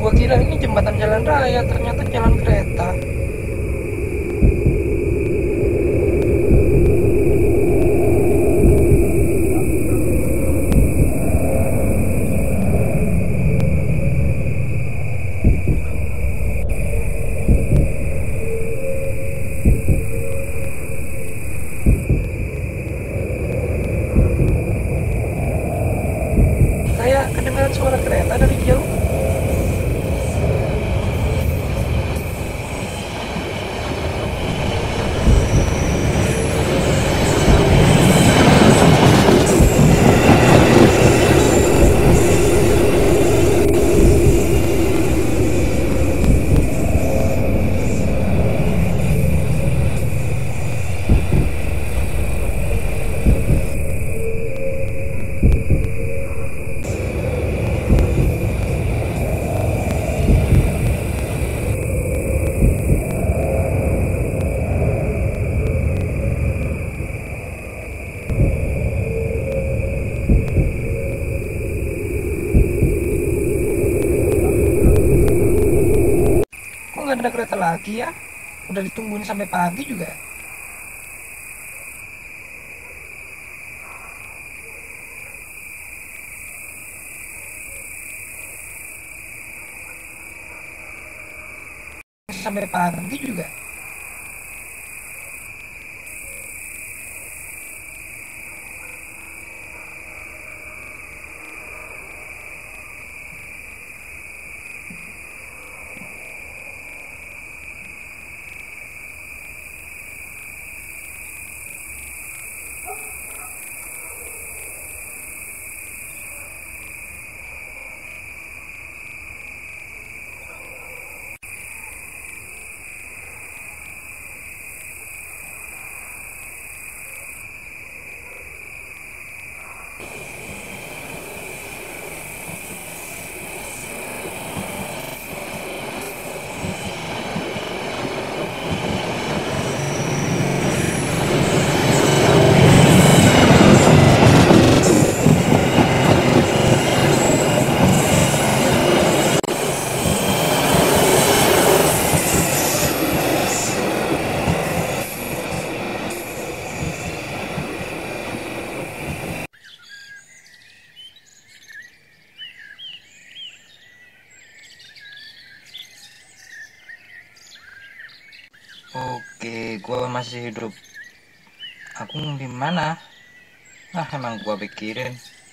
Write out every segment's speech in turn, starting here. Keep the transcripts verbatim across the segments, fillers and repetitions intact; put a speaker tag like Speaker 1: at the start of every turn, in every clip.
Speaker 1: Gua kira ini jembatan jalan raya, ternyata jalan kereta. Kayak kedengaran suara kereta dari jauh. Kok nggak ada kereta lagi ya? Udah ditungguin sampai pagi juga. Sampai pagi juga. Oke, gua masih hidup. Aku di mana? Ah, emang gua pikirin.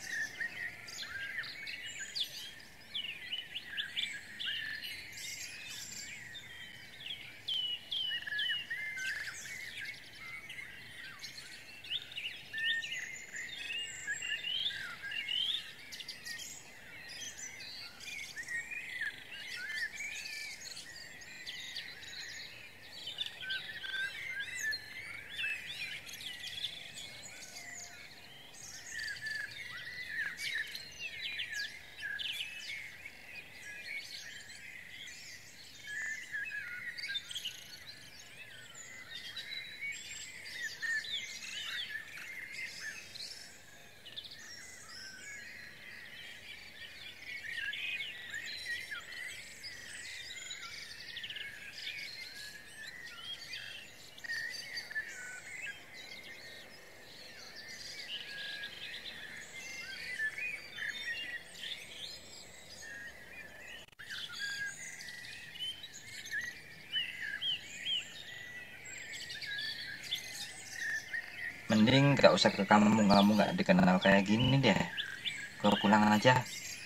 Speaker 1: Mending gak usah ke kampung, kamu gak dikenal kayak gini deh. Gua pulang aja.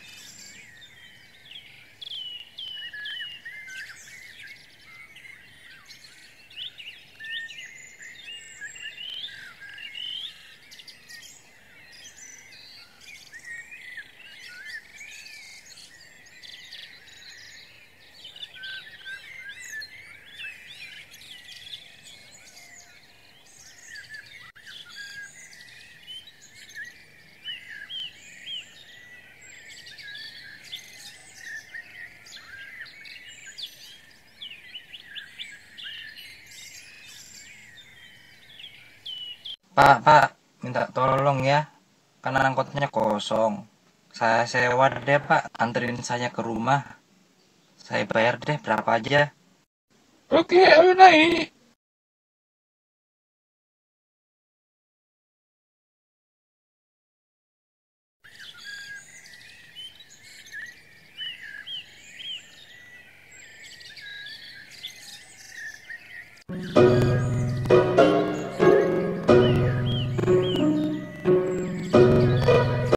Speaker 1: Pak, pak, minta tolong ya. Karena angkotnya kosong. Saya sewa deh pak, anterin saya ke rumah. Saya bayar deh berapa aja.
Speaker 2: Oke, ayo naik.